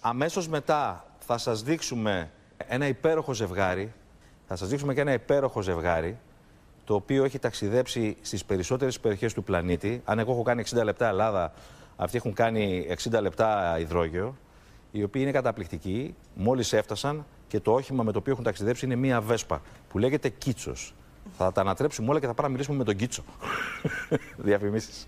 αμέσως μετά θα σας δείξουμε ένα υπέροχο ζευγάρι. Θα σας δείξουμε και ένα υπέροχο ζευγάρι, το οποίο έχει ταξιδέψει στις περισσότερες περιοχές του πλανήτη. Αν εγώ έχω κάνει 60 λεπτά Ελλάδα, αυτοί έχουν κάνει 60 λεπτά υδρόγειο, οι οποίοι είναι καταπληκτικοί. Μόλις έφτασαν και το όχημα με το οποίο έχουν ταξιδέψει είναι μία Βέσπα, που λέγεται Κίτσος. Θα τα ανατρέψουμε όλα και θα πάμε να μιλήσουμε με τον Κίτσο. Διαφημίσεις.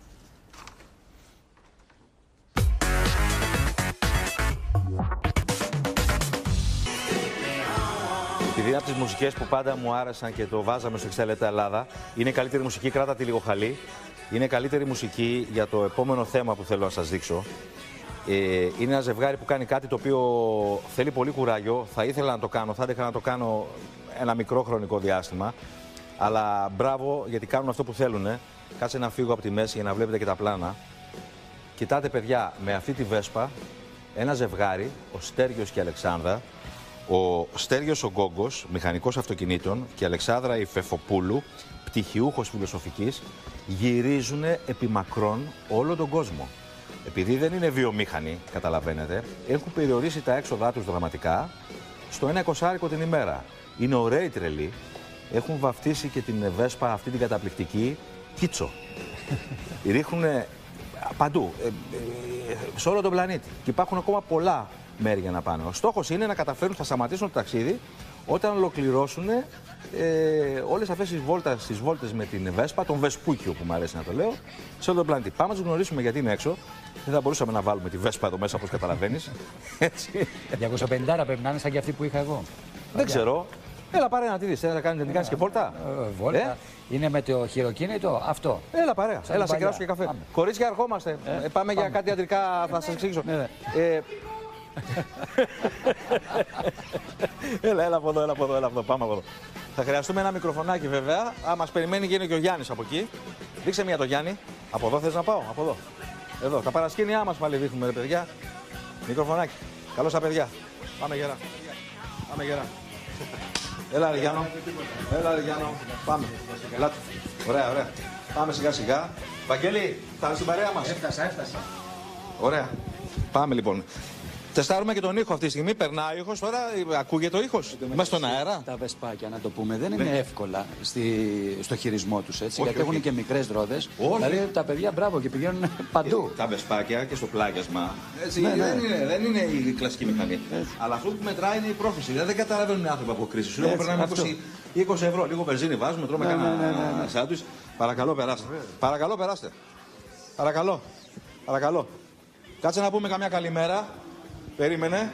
Επειδή είναι από τις μουσικές που πάντα μου άρεσαν και το βάζαμε στο 60 λεπτά Ελλάδα, είναι η καλύτερη μουσική, κράτα τη λίγο χαλή. Είναι καλύτερη μουσική για το επόμενο θέμα που θέλω να σας δείξω. Είναι ένα ζευγάρι που κάνει κάτι το οποίο θέλει πολύ κουράγιο. Θα ήθελα να το κάνω, θα ήθελα να το κάνω ένα μικρό χρονικό διάστημα. Αλλά μπράβο, γιατί κάνουν αυτό που θέλουν. Κάτσε να φύγω από τη μέση για να βλέπετε και τα πλάνα. Κοιτάτε, παιδιά, με αυτή τη Βέσπα, ένα ζευγάρι, ο Στέργιος και η Αλεξάνδρα. Ο Στέργιος ο Γκόγκος, μηχανικός αυτοκινήτων, και η Αλεξάνδρα η Φεφοπούλου, πτυχιούχος φιλοσοφικής, γυρίζουν επί μακρόν όλο τον κόσμο. Επειδή δεν είναι βιομήχανοι, καταλαβαίνετε, έχουν περιορίσει τα έξοδά τους δραματικά στο 1,20 την ημέρα. Είναι ωραίοι τρελοί. Έχουν βαφτίσει και την Βέσπα αυτή την καταπληκτική Κίτσο. Ρίχνουν παντού, σε όλο τον πλανήτη. Και υπάρχουν ακόμα πολλά μέρη για να πάνε. Ο στόχος είναι να καταφέρουν, θα σταματήσουν το ταξίδι όταν ολοκληρώσουν όλες αυτές τις βόλτες με την Βέσπα, τον Βεσπούκιο που μου αρέσει να το λέω, σε όλο τον πλανήτη. Πάμε να τους γνωρίσουμε γιατί είναι έξω. Δεν θα μπορούσαμε να βάλουμε τη Βέσπα εδώ μέσα, όπως καταλαβαίνεις. 250 πρέπει να είναι σαν και αυτή που είχα εγώ. Δεν ξέρω. Έλα πάρε να τη δεις, να κάνεις και βόλτα. Βόλτα. Είναι με το χειροκίνητο αυτό. Έλα παρέα, έλα σε κεράσω και καφέ. Κορίτσια, ερχόμαστε. Πάμε για κάτι ιατρικά, θα σας εξηγήσω. Έλα από εδώ, πάμε από εδώ. Θα χρειαστούμε ένα μικροφωνάκι βέβαια. Μας περιμένει και είναι και ο Γιάννης από εκεί. Δείξε μία το Γιάννη. Από εδώ θες να πάω, από εδώ. Εδώ, τα παρασκήνια μας πάλι δείχνουμε ρε παιδιά. Μικροφωνάκι. Καλώς τα παιδιά. Πάμε γερά. Πάμε γερά. Έλα ρε Γιάννο. Πάμε. Ελάτε. Ωραία. Πάμε σιγά σιγά. Βαγγέλη, θα είσαι στην παρέα μας. Έφτασα. Ωραία. Πάμε λοιπόν. Τεστάρουμε και τον ήχο αυτή τη στιγμή. Περνάει ο ήχος τώρα, ακούγεται ο ήχος. Είμαστε στον αέρα. Τα Βεσπάκια, να το πούμε, δεν είναι εύκολα στο χειρισμό τους έτσι. Γιατί έχουν και μικρές ρόδες. Δηλαδή τα παιδιά μπράβο και πηγαίνουν παντού. Τα Βεσπάκια και στο πλάγιασμα. Δεν είναι η κλασική μηχανή. Αλλά αυτό που μετράει είναι η πρόθεση. Δηλαδή δεν καταλαβαίνουν οι άνθρωποι από κρίση. Σου λέω περνάμε 20 ευρώ. Λίγο βενζίνη βάζουμε, τρώμε κανένα σάντουιτς. Παρακαλώ περάστε. Παρακαλώ. Κάτσε να πούμε καμιά καλημέρα. Περίμενε.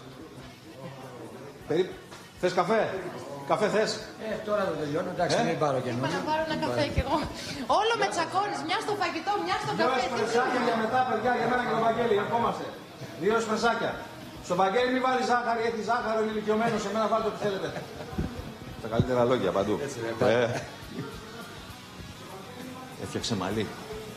Θες καφέ? Καφέ θες? Τώρα το τελειώνω, εντάξει, μην πάρω καινούριο. Να πάρω ένα καφέ κι εγώ. Όλο με τσακώνεις, μια στο φαγητό, μια στο καφέ. 2 εσπρεσάκια για μετά, παιδιά, για μένα και τον Βαγγέλη, ερχόμαστε. 2 εσπρεσάκια. Στο Βαγγέλη μην βάλει ζάχαρη, έχει ζάχαρο, είναι ηλικιωμένο, σε μένα βάλτε ό,τι θέλετε. Τα καλύτερα λόγια παντού. Έφτιαξε μαλλί.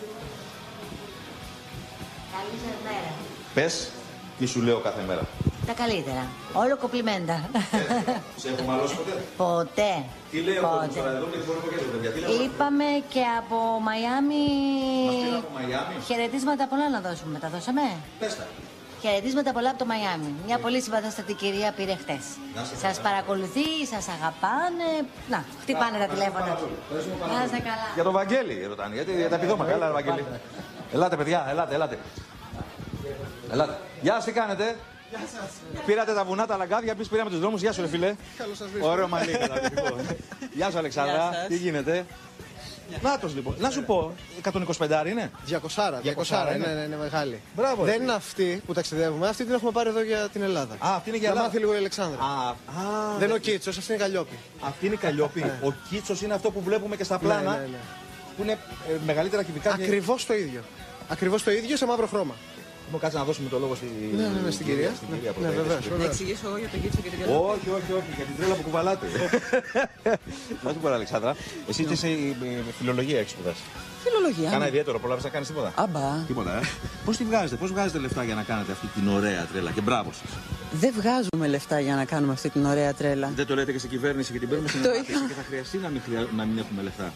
Καλή σας μέρα. Πες. Τι σου λέω κάθε μέρα? Τα καλύτερα. Όλο κοπλιμέντα. Σε έχω μαλώσει ποτέ? Ποτέ. Τι λέει ο κόσμος τώρα εδώ και μπορούμε και παιδιά? Είπαμε και από Μαϊάμι. Μας πήρε από Μαϊάμι. Χαιρετίσματα πολλά να δώσουμε. Τα δώσαμε? Πες τα. Χαιρετίσματα πολλά από το Μαϊάμι. Μια πολύ συμπαθέστατη κυρία πήρε χτες. Σας παρακολουθεί, σας αγαπάνε. Να, χτυπάνε τα τηλέφωνα. Να είστε καλά. Για τον Βαγγέλη ρωτάνε, για τα επιδόματα. Έλα, Βαγγέλη. Ελάτε, παιδιά, ελάτε. Ελάτε. Γεια σας, τι κάνετε? Γεια σας. Πήρατε τα βουνά, τα λαγκάδια, εμείς πήραμε τους δρόμους. Γεια σου, ρε φίλε. Καλώς σας βρίσκω. Ωραίο μαλλί. Γεια σου, Αλεξάνδρα. Τι γίνεται? Νάτος λοιπόν. Να σου πω, 125 είναι? 200 είναι μεγάλη. Μπράβο. Δεν είναι αυτή που ταξιδεύουμε, αυτή την έχουμε πάρει εδώ για την Ελλάδα. Α, αυτή είναι για Ελλάδα. Να μάθει λίγο η Αλεξάνδρα. Δεν είναι ο Κίτσος, αυτή είναι η Καλλιόπη. Αυτή είναι η Καλλιόπη. Ο Κίτσος είναι αυτό που βλέπουμε και στα πλάνα. Που είναι μεγαλύτερα κυβικά. Ακριβώς το ίδιο σε μαύρο χρώμα. Μου κάτσε να δώσουμε το λόγο στην κυρία. Ναι, βεβαίως. Να εξηγήσω εγώ για τον Κίτσο και την Καλλιόπη. Όχι, για την τρέλα που κουβαλάτε. Να σου πω, Αλεξάνδρα, εσύ τι σε φιλολογία έχεις σπουδάσει? Φιλολογία. Κάνα ιδιαίτερο, προλάβεις να κάνεις τίποτα? Αμπά. Τίποτα, πώς βγάζετε λεφτά για να κάνετε αυτή την ωραία τρέλα? Και μπράβο σας. Δεν βγάζουμε λεφτά για να κάνουμε αυτή την ωραία τρέλα. Δεν το λέτε και στην κυβέρνηση και την παίρνουμε στην Ελλάδα και θα χρειαστεί να μην έχουμε λεφτά?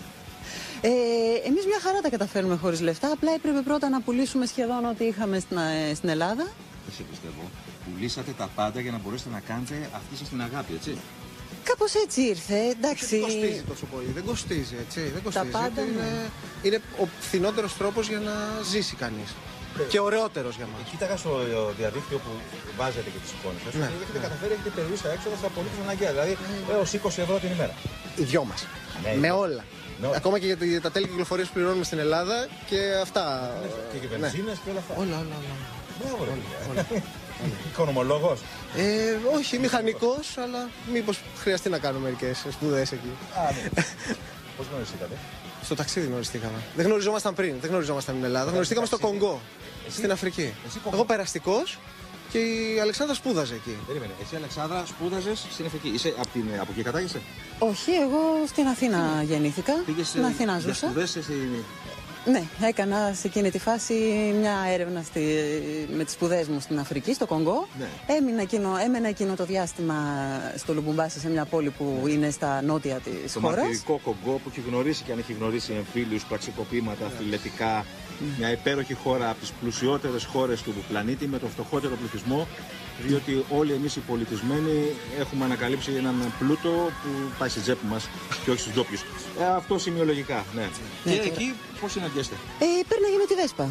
Εμείς μια χαρά τα καταφέρνουμε χωρίς λεφτά. Απλά έπρεπε πρώτα να πουλήσουμε σχεδόν ό,τι είχαμε στην Ελλάδα δεν σε πιστεύω. Πουλήσατε τα πάντα για να μπορέσετε να κάνετε αυτή σας την αγάπη, έτσι. Κάπως έτσι ήρθε, εντάξει. Δεν κοστίζει τόσο πολύ, δεν κοστίζει, έτσι. Δεν κοστίζει. Τα πάντα, είναι ο φθηνότερος τρόπος για να ζήσει κανείς. Και ωραιότερος για μας. Κοίταγα στο διαδίκτυο που βάζετε και τις εικόνες σας. Έχετε καταφέρει, έχετε περιορίσει τα έξοδα στα απολύτως αναγκαία. Δηλαδή έως 20 ευρώ την ημέρα. Οι δυο μας. Με όλα. Ακόμα και για τα τέλη κυκλοφορίας που πληρώνουμε στην Ελλάδα και αυτά. Και για βενζίνες και όλα αυτά. Όλα. Μπράβο, ρε. Οικονομολόγος. Όχι, μηχανικός, αλλά μήπως χρειαστεί να κάνω μερικές σπουδές εκεί. Πώς γνωριστήκατε? Στο ταξίδι γνωριστήκαμε. Δεν γνωριζόμασταν πριν, δεν γνωριζόμασταν στην Ελλάδα. Γνωριστήκαμε στο Κονγκό, στην Αφρική. Εγώ περαστικός και η Αλεξάνδρα σπούδαζε εκεί. Περίμενε. Εσύ, Αλεξάνδρα, σπούδαζες στην Αφρική. Είσαι από εκεί κατάγεσαι? Όχι, εγώ στην Αθήνα γεννήθηκα. Στην Αθήνα ζούσα. Σπουδές στην... Ναι, έκανα σε εκείνη τη φάση μια έρευνα με τις σπουδές μου στην Αφρική, στο Κονγκό. Ναι. Έμενα εκείνο το διάστημα στο Λουμπουμπάσι, σε μια πόλη που είναι στα νότια της χώρας. Το μαρτυρικό Κονγκό που έχει γνωρίσει και αν έχει γνωρίσει εμφύλιους, πραξικοπήματα, φιλετικά. Μια υπέροχη χώρα από τις πλουσιότερες χώρες του πλανήτη με το φτωχότερο πληθυσμό. Διότι όλοι εμείς οι πολιτισμένοι έχουμε ανακαλύψει έναν πλούτο που πάει στη τσέπη μας και όχι στους ντόπιους. Αυτό σημειολογικά, ναι. Και εκεί πώς συναντιέστε? Πέρναγε με τη Βέσπα.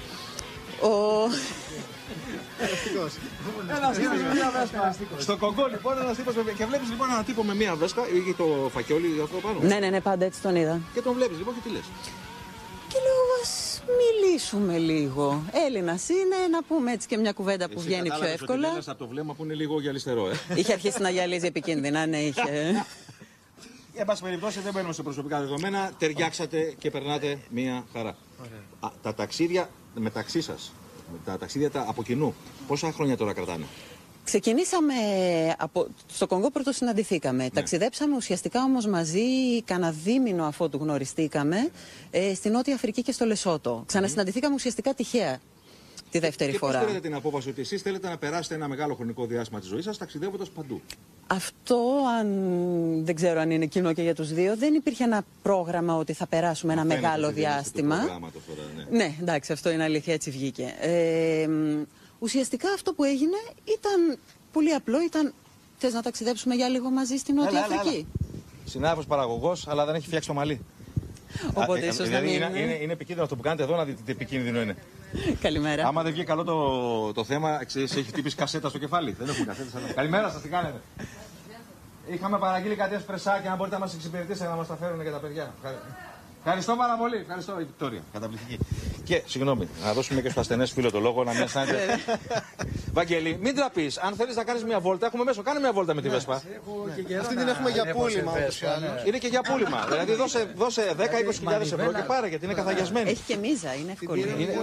Ένας τύπος με μια Βέσπα. Στο Κονγκό λοιπόν ένας τύπος και βλέπεις λοιπόν έναν τύπο με μια Βέσπα ή το φακιόλι αυτό πάνω. Ναι, πάντα έτσι τον είδα. Και τον βλέπεις λοιπόν και τι λες? Και λέω, ας μιλήσουμε λίγο. Έλληνας είναι, να πούμε έτσι και μια κουβέντα που βγαίνει πιο εύκολα. Εσύ από το βλέμμα που είναι λίγο γυαλιστερό, Είχε αρχίσει να γυαλίζει επικίνδυνα, ναι, είχε. Εν πάση περιπτώσει, δεν μπαίνουμε σε προσωπικά δεδομένα. Ταιριάξατε και περνάτε μία χαρά. Τα ταξίδια μεταξύ σας, τα ταξίδια από κοινού, πόσα χρόνια τώρα κρατάνε? Ξεκινήσαμε στο Κονγκό, πρώτο συναντηθήκαμε. Ναι. Ταξιδέψαμε ουσιαστικά όμως μαζί κάνα δίμηνο αφότου γνωριστήκαμε στη Νότια Αφρική και στο Λεσότο. Ξανασυναντηθήκαμε ουσιαστικά τυχαία τη δεύτερη φορά. Πώς πήρατε την απόφαση ότι εσείς θέλετε να περάσετε ένα μεγάλο χρονικό διάστημα της ζωής σας ταξιδεύοντας παντού? Αυτό, δεν ξέρω αν είναι κοινό και για τους δύο, δεν υπήρχε ένα πρόγραμμα ότι θα περάσουμε ένα μεγάλο διάστημα. Ναι, εντάξει, αυτό είναι αλήθεια, έτσι βγήκε. Ουσιαστικά αυτό που έγινε ήταν πολύ απλό, θες να ταξιδέψουμε για λίγο μαζί στην Νότια Αφρική? Συνάδελφος παραγωγός, αλλά δεν έχει φτιάξει το μαλλί. Οπότε ίσως να μην... είναι επικίνδυνο αυτό που κάνετε εδώ, να δείτε τι επικίνδυνο είναι. Καλημέρα. Άμα δεν βγει καλό το θέμα, ξέρεις, έχει χτυπήσει κασέτα στο κεφάλι. Δεν έχουμε κασέτα. Καλημέρα σας, τι κάνετε? Είχαμε παραγγείλει κάτι εσπρεσάκια, αν μπορείτε να μας εξυπηρετήσετε, να μας τα φέρουν και τα παιδιά. Ευχαριστώ πάρα πολύ. Ευχαριστώ, η Βικτόρια. Καταπληκτική. Και συγγνώμη, να δώσουμε και στο ασθενές φίλο το λόγο να μην αισθάνεται. Βαγγέλη, μην τραπείς. Αν θέλεις να κάνεις μια βόλτα, έχουμε μέσω. Κάνε μια βόλτα με τη Βέσπα. Αυτή την έχουμε για πούλημα όπως είναι και για πούλημα. Δηλαδή δώσε 10-20.000 ευρώ και πάρε γιατί είναι καθαγιασμένη. Έχει και μίζα, είναι εύκολο.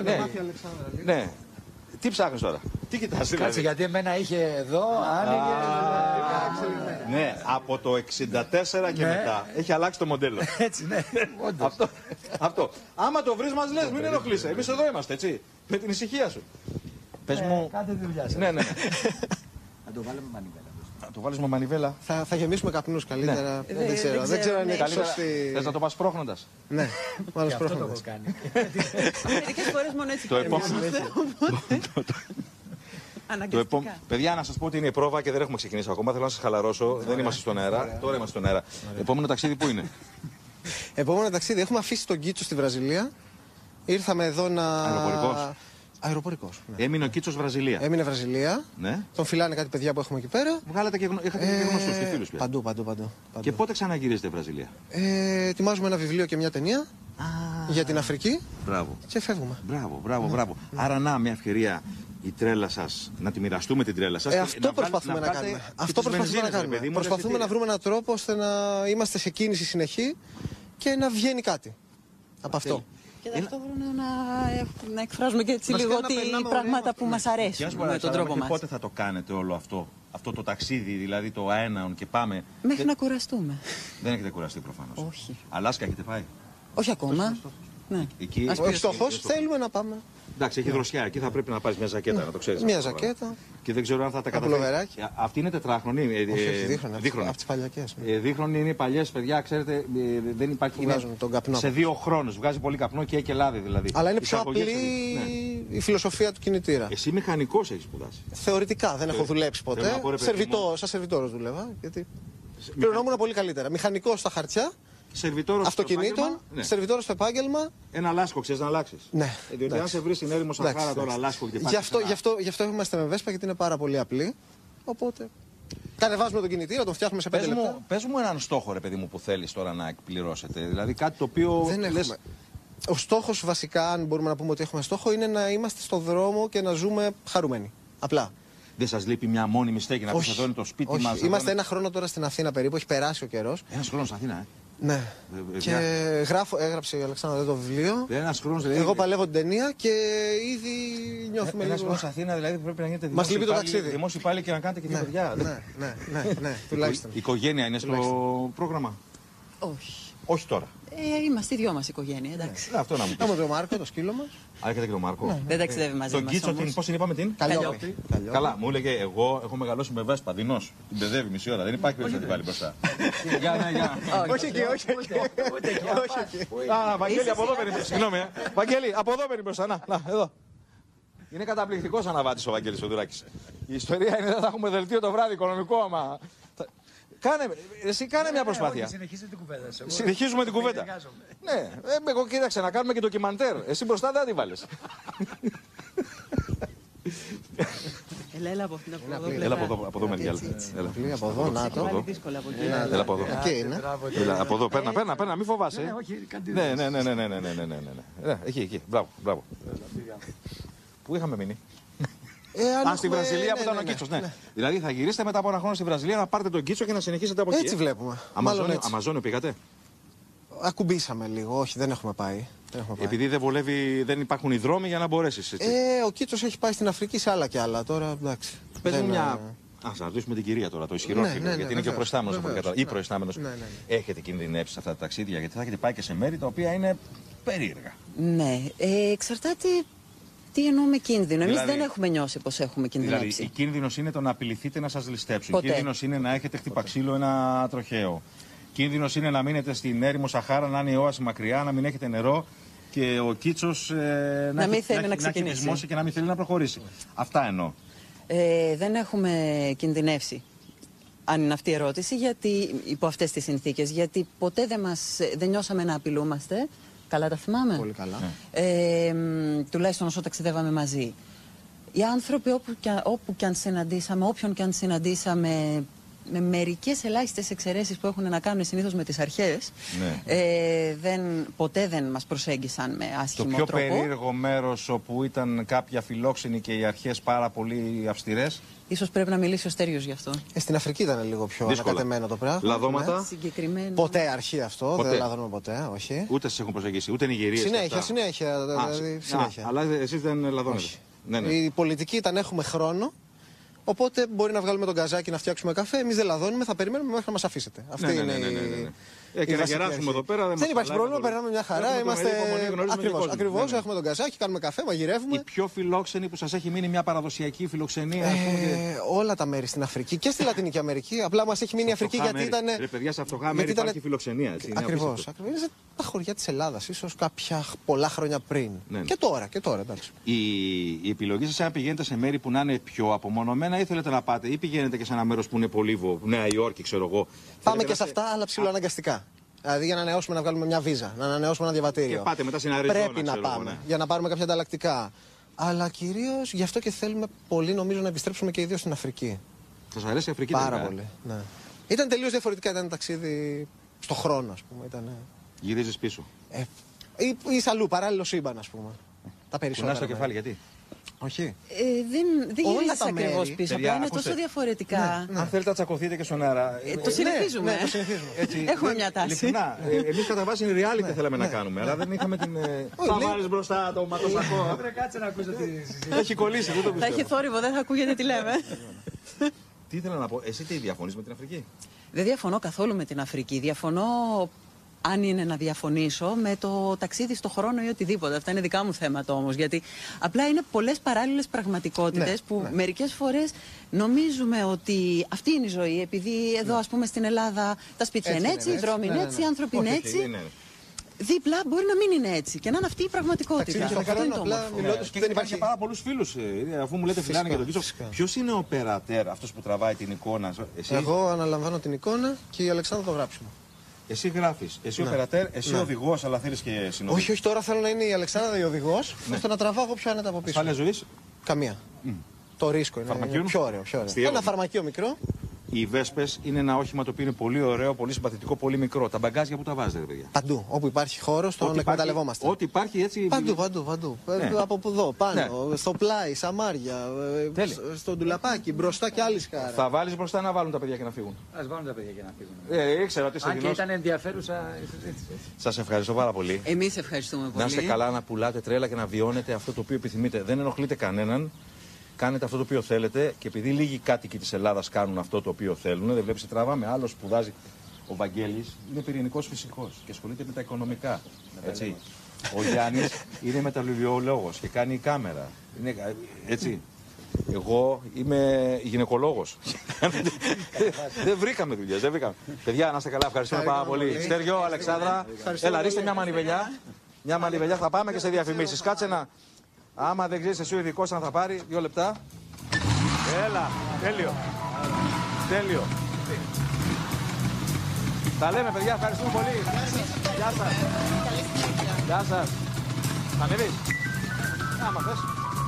Ναι. Τι ψάχνεις τώρα? Τι κοιτάς? Κάτσε, γιατί εμένα είχε εδώ, άνοιγε. Ναι, από το 64 και μετά. Έχει αλλάξει το μοντέλο. Έτσι, ναι. Αυτό. Άμα το βρεις μας λες, μην ενοχλείσαι. Εμείς εδώ είμαστε, έτσι. Με την ησυχία σου. Πες μου... Κάντε τη δουλειά σας. Ναι. Να το βάλουμε μανιβέλα. Να το βάλεις με μανιβέλα. Θα γεμίσουμε καπνούς καλύτερα. Δεν ξέρω αν είναι σωστή. Θες να το πας σπρώχνοντας? Ναι, μάλλον σπρώχνοντας. Μερικές φορές μόνο έτσι αναγκαστικά. Παιδιά, να σας πω ότι είναι η πρόβα και δεν έχουμε ξεκινήσει ακόμα. Θέλω να σας χαλαρώσω. Δεν είμαστε στον αέρα. Τώρα είμαστε στον αέρα. Επόμενο ταξίδι πού είναι? Επόμενο ταξίδι. Έχουμε αφήσει τον Κίτσο στη Βραζιλία. Ήρθαμε εδώ να. Αεροπορικός. Ναι. Έμεινε ο Κίτσος Βραζιλία. Έμεινε Βραζιλία. Ναι. Τον φυλάνε κάτι παιδιά που έχουμε εκεί πέρα. Βγάλατε και γνωστούς και φίλους πια. Παντού. Και πότε ξαναγυρίζετε Βραζιλία? Ετοιμάζουμε ένα βιβλίο και μια ταινία για την Αφρική. Μπράβο. Και φεύγουμε. Μπράβο. Άρα να μια ευκαιρία η τρέλα σας, να τη μοιραστούμε την τρέλα σας. Αυτό προσπαθούμε να κάνουμε. Προσπαθούμε να βρούμε έναν τρόπο ώστε να είμαστε σε κίνηση συνεχή και να βγαίνει κάτι από αυτό. Και ταυτόχρονα να εκφράζουμε και έτσι λίγο πράγματα που μας αρέσουν με τον τρόπο μας. Πότε θα το κάνετε όλο αυτό το ταξίδι, δηλαδή το αέναον και πάμε? Μέχρι να κουραστούμε. Δεν έχετε κουραστεί προφανώς. Όχι. Αλάσκα έχετε πάει? Όχι ακόμα. Ναι. Ο στόχος θέλουμε να πάμε. Εντάξει, έχει δροσιά. Εκεί θα πρέπει να πάρεις μια ζακέτα, να το ξέρεις. Μια ζακέτα. Και δεν ξέρω αν θα τα καταφέρει. Αυτή είναι τετράχρονη. Δίχρονα. Από τις παλιακές. Δίχρονα είναι οι παλιές, παιδιά, ξέρετε. Δεν υπάρχει. Βγάζουν τον καπνό. Σε 2 χρόνους βγάζει πολύ καπνό και έχει λάδι δηλαδή. Αλλά είναι πιο απλή η φιλοσοφία του κινητήρα. Εσύ μηχανικός έχεις σπουδάσει. Θεωρητικά, δεν έχω δουλέψει ποτέ. Σαν σερβιτόρος δούλευα. Γιατί πληρωνόμουν πολύ καλύτερα. Μηχανικός στα χαρτιά. Αυτοκινήτων, σερβιτόρος στο επάγγελμα. Ένα λάσκο ξέρεις να αλλάξεις. Ναι. Διότι αν σε βρει στην έρημο Σαχάρα τώρα λάσκο και γι' αυτό είμαστε με Vespa, γιατί είναι πάρα πολύ απλή. Οπότε. Κατεβάζουμε τον κινητήρα, τον φτιάχνουμε σε 5 λεπτά. Πες μου έναν στόχο, ρε παιδί μου, που θέλεις τώρα να εκπληρώσετε. Δηλαδή κάτι το οποίο. Δεν έχουμε. Ο στόχος, βασικά, αν μπορούμε να πούμε ότι έχουμε στόχο, είναι να είμαστε στον δρόμο και να ζούμε χαρούμενοι. Απλά. Δεν σας λείπει μια μόνιμη στέκη να πεις εδώ είναι το σπίτι μας? Είμαστε ένα χρόνο τώρα στην Αθήνα περίπου, έχει περάσει ο καιρός. Ένας χρόνος στην Αθήνα, Ναι. Και έγραψε η Αλεξάνδρα το βιβλίο. Ένας χρόνος, δηλαδή. Εγώ παλεύω την ταινία και ήδη νιώθουμε λίγο. Ένας χρόνος στην Αθήνα, δηλαδή πρέπει να γίνετε μας λείπει το ταξίδι. Δημόσιοι πάλι και να κάνετε και δύο παιδιά. Ναι, τουλάχιστον. Η οικογένεια είναι στο πρόγραμμα? Όχι. Όχι τώρα. Είμαστε οι δυο μας οικογένεια, εντάξει. Αυτό να μου πεις. Έχουμε τον Μάρκο, το σκύλο μας. Α, έχετε και τον Μάρκο. Δεν ταξιδεύει μαζί μας. Τον Κίτσο, πώς την είπαμε την? Καλλιόπη. Καλά, μου έλεγε εγώ έχω μεγαλώσει με Βέσπα, δεινός. Την παιδεύει μισή ώρα, δεν υπάρχει περίπτωση να την βάλει μπροστά. Όχι εκεί, όχι εκεί. Α, Βαγγέλη, από εδώ παίρνει. Συγγνώμη, Βαγγέλη, από εδώ παίρνει μπροστά. Να, εδώ. Είναι καταπληκτικός αναβάτης ο Βαγγέλης ο Δουράκης. Η ιστορία είναι ότι θα έχουμε δελτίο το βράδυ οικονομικό άμα. Εσύ κάνε μια προσπάθεια. Συνεχίζετε την κουβέντα. Συνεχίζουμε την κουβέντα. Ναι, εγώ κοίταξε να κάνουμε και ντοκιμαντέρ. Εσύ μπροστά δεν την βάλεις. Έλα από αυτήν Έλα από εδώ μεριά. Από εδώ, να το. Έλα από εδώ. Εκεί είναι. Από εδώ, παίρνα, μην φοβάσαι. Ναι. Εκεί. Μπράβο. Πού είχαμε μείνει? Στη Βραζιλία που ήταν ο Κίτσος, ναι. Δηλαδή θα γυρίσετε μετά από ένα χρόνο στη Βραζιλία να πάρετε τον Κίτσο και να συνεχίσετε από εκεί. Έτσι βλέπουμε. Αμαζόνιο πήγατε? Ακουμπήσαμε λίγο, όχι, δεν έχουμε πάει. Επειδή δεν βολεύει, δεν υπάρχουν οι δρόμοι για να μπορέσεις. Ο Κίτσος έχει πάει στην Αφρική σε άλλα και άλλα. Τώρα εντάξει. Πες μου μια. Ας ρωτήσουμε την κυρία τώρα, το ισχυρό φίλο, γιατί είναι και ο προϊστάμενος ή προϊστάμενος. Έχετε κινδυνεύσει σε αυτά τα ταξίδια, γιατί θα έχετε πάει και σε μέρη τα οποία είναι περίεργα? Ναι, εξαρτάται. Τι εννοούμε κίνδυνο? Εμείς δεν έχουμε νιώσει πως έχουμε κινδυνεύσει. Δηλαδή, η κίνδυνος είναι το να απειληθείτε να σας ληστέψουν. Κίνδυνος είναι να έχετε χτυπαξίλο ένα τροχαίο. Κίνδυνος είναι να μείνετε στην έρημο Σαχάρα, να είναι η όαση μακριά, να μην έχετε νερό και ο Κίτσος να μην θέλει να ξεκινήσει και να μην θέλει να προχωρήσει. Αυτά εννοώ. Δεν έχουμε κινδυνεύσει, αν είναι αυτή η ερώτηση, γιατί, υπό αυτές τις συνθήκες. Γιατί ποτέ δεν νιώσαμε να απειλούμαστε. Καλά τα θυμάμαι. Πολύ καλά. Τουλάχιστον όσο ταξιδεύαμε μαζί. Οι άνθρωποι όπου και αν συναντήσαμε, όποιον και αν συναντήσαμε, με μερικές ελάχιστες εξαιρέσεις που έχουν να κάνουν συνήθως με τις αρχές, ποτέ δεν μας προσέγγισαν με άσχημο τρόπο. Το πιο περίεργο μέρος όπου ήταν κάποια φιλόξενοι και οι αρχές πάρα πολύ αυστηρές? Ίσως πρέπει να μιλήσει ο Στέριος γι' αυτό. Στην Αφρική ήταν λίγο πιο ανακατεμένο το πράγμα. Λαδώματα. Ποτέ αρχή αυτό, δεν λαδώνουμε ποτέ, όχι. Ούτε σας έχουν προσεγγίσει, ούτε Νιγηρίες. Συνέχεια. Αλλά εσείς δεν λαδώνετε? Ναι. Η πολιτική ήταν έχουμε χρόνο. Οπότε μπορεί να βγάλουμε τον καζάκι να φτιάξουμε καφέ. Εμείς δεν λαδώνουμε, θα περιμένουμε μέχρι να μας αφήσετε. Αυτή είναι η. Και να γεράσουμε εδώ πέρα. Δεν υπάρχει πρόβλημα, περνάμε μια χαρά. Είμαστε. Ακριβώς, έχουμε τον καζάκι, κάνουμε καφέ, μαγειρεύουμε. Η πιο φιλόξενη που σας έχει μείνει μια παραδοσιακή φιλοξενία? Όλα τα μέρη στην Αφρική και στη Λατινική Αμερική. Απλά μας έχει μείνει η Αφρική γιατί ήταν. Ρε παιδιά, σε φτωχά μέρη υπάρχει φιλοξενία. Ακριβώς. Είναι τα χωριά της Ελλάδας, ίσως κάποια πολλά χρόνια πριν. Και τώρα, εντάξει. Η επιλογή σας, αν πηγαίνετε σε μέρη που να είναι πιο απομονωμένα, ή θέλετε να πάτε, ή πηγαίνετε και σε ένα μέρος που είναι Πολύβο, Νέα Υόρκη, ξέρω εγώ? Πάμε και σε αυτά, αλλά ψιλοαναγκαστικά. Δηλαδή για να ανανεώσουμε, να βγάλουμε μια βίζα, να ανανεώσουμε ένα διαβατήριο. Και πάτε μετά στην Αριζόνα. Πρέπει να πάμε για να πάρουμε κάποια ανταλλακτικά. Αλλά κυρίως γι' αυτό και θέλουμε πολύ, νομίζω, να επιστρέψουμε και οι δύο στην Αφρική. Σας αρέσει η Αφρική? Πάρα πολύ. Ναι. Ήταν τελείως διαφορετικά, ήταν ταξίδι στο χρόνο, ας πούμε. Γυρίζεις πίσω. Ή αλλού, παράλληλο σύμπαν, ας πούμε. Τα περισσότερα. Κουνάς το κεφάλι, γιατί? Όχι. Δεν γυρίζεις ακριβώς πίσω. Παιδιά, είναι τόσο διαφορετικά. Αν θέλετε να τσακωθείτε και στον αέρα. Το συνεχίζουμε. Έχουμε μια τάση. Ειλικρινά. Εμείς κατά βάση reality θέλαμε να κάνουμε, αλλά δεν είχαμε την. Θα βάλεις μπροστά το ματοσακό. Κάτσε να ακούσω τι. Έχει κολλήσει, δεν το πιστεύω. Θα έχει θόρυβο, δεν θα ακούγεται τι λέμε. Τι ήθελα να πω, εσύ τι διαφωνείς με την Αφρική? Δεν διαφωνώ καθόλου με την Αφρική. Διαφωνώ, αν είναι να διαφωνήσω, με το ταξίδι στο χρόνο ή οτιδήποτε. Αυτά είναι δικά μου θέματα όμως. Γιατί απλά είναι πολλές παράλληλες πραγματικότητες που μερικές φορές νομίζουμε ότι αυτή είναι η ζωή. Επειδή εδώ, ας πούμε, στην Ελλάδα τα σπίτια είναι έτσι, οι δρόμοι είναι έτσι, οι άνθρωποι είναι έτσι. δίπλα μπορεί να μην είναι έτσι και να είναι αυτή η πραγματικότητα. Αυτό είναι το όμορφο. Και υπάρχει πάρα πολλούς φίλους, αφού μου λέτε φιλάνε για τον Κίτσο. Ποιος είναι ο οπερατέρ, αυτός που τραβάει την εικόνα? Εγώ αναλαμβάνω την εικόνα και η Αλεξάνδρα το γράψιμο. Εσύ γράφεις, εσύ οπερατέρ, εσύ οδηγός, αλλά θέλεις και συνοδηγός. Όχι, τώρα θέλω να είναι η Αλεξάνδρα η οδηγός, ώστε να τραβάω εγώ πιο άνετα από πίσω. Ασφάλεια ζωής? Καμία. Το ρίσκο είναι πιο ωραίο. Ένα φαρμακείο μικρό. Οι Βέσπες είναι ένα όχημα το οποίο είναι πολύ ωραίο, πολύ συμπαθητικό, πολύ μικρό. Τα μπαγκάζια που τα βάζετε, παιδιά? Παντού. Όπου υπάρχει χώρος, τον εκμεταλλευόμαστε. Ό,τι υπάρχει έτσι. Παντού. Ναι. Από εδώ, πάνω, στο πλάι, σαμάρια, στο ντουλαπάκι, μπροστά και άλλη σκάρα. Θα βάλεις μπροστά να βάλουν τα παιδιά και να φύγουν? Ας βάλουν τα παιδιά και να φύγουν. Ήξερα ότι είσαι αν και ήταν ενδιαφέρουσα η συζήτηση. Σας ευχαριστώ πάρα πολύ. Εμείς ευχαριστούμε πολύ. Να είστε καλά, να πουλάτε τρέλα και να βιώνετε αυτό το οποίο επιθυμείτε. Δεν ενοχλείτε κανέναν. Κάνετε αυτό το οποίο θέλετε και επειδή λίγοι κάτοικοι της Ελλάδας κάνουν αυτό το οποίο θέλουν, δεν βλέπεις, τραβάμε. Άλλος σπουδάζει, ο Βαγγέλης, είναι πυρηνικός φυσικός και ασχολείται με τα οικονομικά. Έτσι. Ο Γιάννης είναι μεταλλουργολόγος και κάνει κάμερα. Είναι, έτσι. Εγώ είμαι γυναικολόγος. Δεν βρήκαμε δουλειές, δεν βρήκαμε. Παιδιά, να είστε καλά, ευχαριστούμε πάρα πολύ. Στέργιο, Αλεξάνδρα, έλα, ρίστε μια μανιβελιά. Μια μανιβελιά, θα πάμε και σε διαφημίσεις. Κάτσε να. Άμα δεν ξέρεις εσύ ο ειδικός αν θα πάρει, 2 λεπτά. Έλα, τέλειο. Τα λέμε, παιδιά, ευχαριστούμε πολύ. Γεια σας. Γεια σας. Θα ανέβεις? Άμα θες.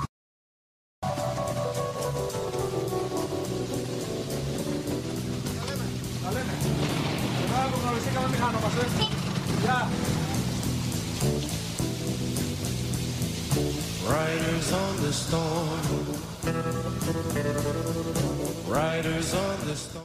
Τα λέμε. Εδώ που γνωριστήκαμε μη χάνομαστε. Γεια. Riders on the storm. Riders on the storm.